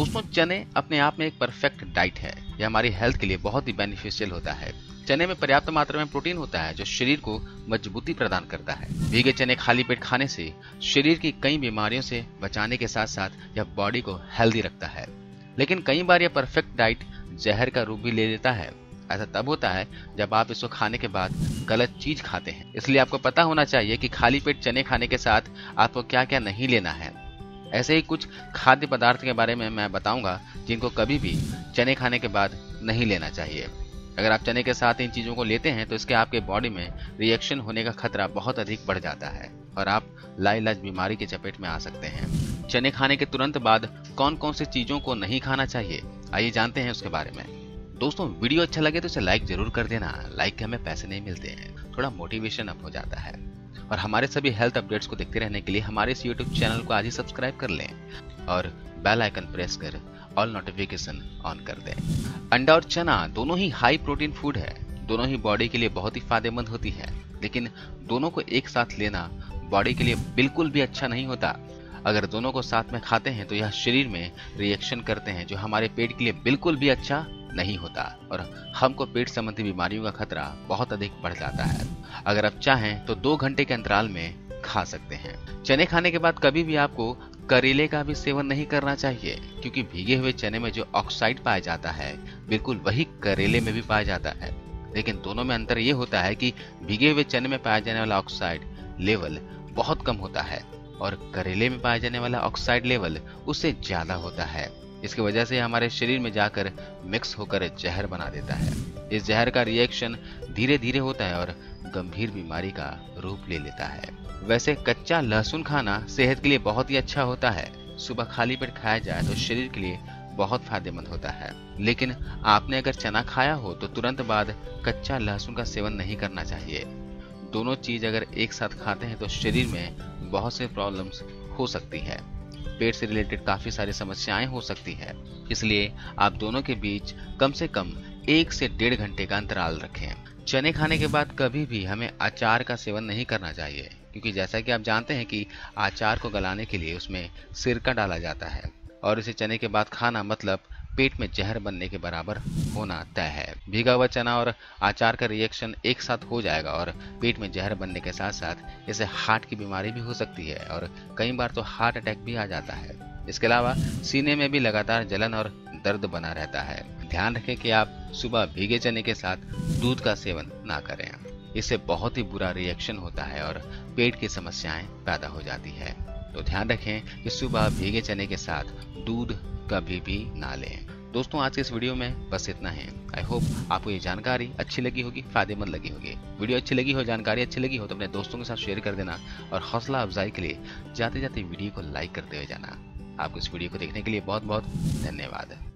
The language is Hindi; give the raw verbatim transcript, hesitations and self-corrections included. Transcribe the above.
दोस्तों, चने अपने आप में एक परफेक्ट डाइट है। यह हमारी हेल्थ के लिए बहुत ही बेनिफिशियल होता है। चने में पर्याप्त मात्रा में प्रोटीन होता है जो शरीर को मजबूती प्रदान करता है। भीगे चने खाली पेट खाने से शरीर की कई बीमारियों से बचाने के साथ साथ यह बॉडी को हेल्दी रखता है। लेकिन कई बार यह परफेक्ट डाइट जहर का रूप भी ले लेता है। ऐसा तब होता है जब आप इसको खाने के बाद गलत चीज खाते हैं। इसलिए आपको पता होना चाहिए कि खाली पेट चने खाने के साथ आपको क्या क्या नहीं लेना है। ऐसे ही कुछ खाद्य पदार्थ के बारे में मैं बताऊंगा जिनको कभी भी चने खाने के बाद नहीं लेना चाहिए। अगर आप चने के साथ इन चीजों को लेते हैं तो इसके आपके बॉडी में रिएक्शन होने का खतरा बहुत अधिक बढ़ जाता है और आप लाइलाज बीमारी की चपेट में आ सकते हैं। चने खाने के तुरंत बाद कौन कौन सी चीजों को नहीं खाना चाहिए, आइए जानते हैं उसके बारे में। दोस्तों, वीडियो अच्छा लगे तो इसे लाइक जरूर कर देना। लाइक के हमें पैसे नहीं मिलते हैं, थोड़ा मोटिवेशन अप हो जाता है। और हमारे सभी हेल्थ अपडेट्स को देखते रहने के लिए हमारे इस यूट्यूब चैनल को आज ही सब्सक्राइब कर लें और बेल आइकन प्रेस कर ऑल नोटिफिकेशन ऑन कर दें। अंडा और चना दोनों ही हाई प्रोटीन फूड है। दोनों ही बॉडी के लिए बहुत ही फायदेमंद होती है, लेकिन दोनों को एक साथ लेना बॉडी के लिए बिल्कुल भी अच्छा नहीं होता। अगर दोनों को साथ में खाते हैं तो यह शरीर में रिएक्शन करते हैं जो हमारे पेट के लिए बिल्कुल भी अच्छा नहीं होता और हमको पेट संबंधी बीमारियों का खतरा बहुत अधिक बढ़ जाता है। अगर आप चाहें तो दो घंटे के अंतराल में खा सकते हैं। चने खाने के बाद कभी भी आपको करेले का भी सेवन नहीं करना चाहिए, क्योंकि भीगे हुए चने में जो ऑक्साइड पाया जाता है बिल्कुल वही करेले में भी पाया जाता है। लेकिन दोनों में अंतर ये होता है कि भीगे हुए चने में पाया जाने वाला ऑक्साइड लेवल बहुत कम होता है और करेले में पाया जाने वाला ऑक्साइड लेवल उससे ज्यादा होता है। इसकी वजह से हमारे शरीर में जाकर मिक्स होकर जहर बना देता है। इस जहर का रिएक्शन धीरे धीरे होता है और गंभीर बीमारी का रूप ले लेता है। वैसे कच्चा लहसुन खाना सेहत के लिए बहुत ही अच्छा होता है। सुबह खाली पेट खाया जाए तो शरीर के लिए बहुत फायदेमंद होता है। लेकिन आपने अगर चना खाया हो तो तुरंत बाद कच्चा लहसुन का सेवन नहीं करना चाहिए। दोनों चीज अगर एक साथ खाते हैं तो शरीर में बहुत से प्रॉब्लम्स हो सकती है। पेट से रिलेटेड काफी सारी समस्याएं हो सकती है। इसलिए आप दोनों के बीच कम से कम एक से डेढ़ घंटे का अंतराल रखें। चने खाने के बाद कभी भी हमें अचार का सेवन नहीं करना चाहिए, क्योंकि जैसा कि आप जानते हैं कि अचार को गलाने के लिए उसमें सिरका डाला जाता है और इसे चने के बाद खाना मतलब पेट में जहर बनने के बराबर होना तय है। भीगा हुआ चना और अचार का रिएक्शन एक साथ हो जाएगा और पेट में जहर बनने के साथ साथ इसे हार्ट की बीमारी भी हो सकती है और कई बार तो हार्ट अटैक भी आ जाता है। इसके अलावा सीने में भी लगातार जलन और दर्द बना रहता है। ध्यान रखें कि आप सुबह भीगे चने के साथ दूध का सेवन ना करें। इससे बहुत ही बुरा रिएक्शन होता है और पेट की समस्याएं पैदा हो जाती है। तो ध्यान रखें कि सुबह भीगे चने के साथ दूध कभी भी ना लें। दोस्तों, आज के इस वीडियो में बस इतना है। आई होप आपको ये जानकारी अच्छी लगी होगी, फायदेमंद लगी होगी। वीडियो अच्छी लगी हो, जानकारी अच्छी लगी हो तो अपने दोस्तों के साथ शेयर कर देना और हौसला अफजाई के लिए जाते जाते वीडियो को लाइक करते हुए जाना। आपको इस वीडियो को देखने के लिए बहुत बहुत धन्यवाद।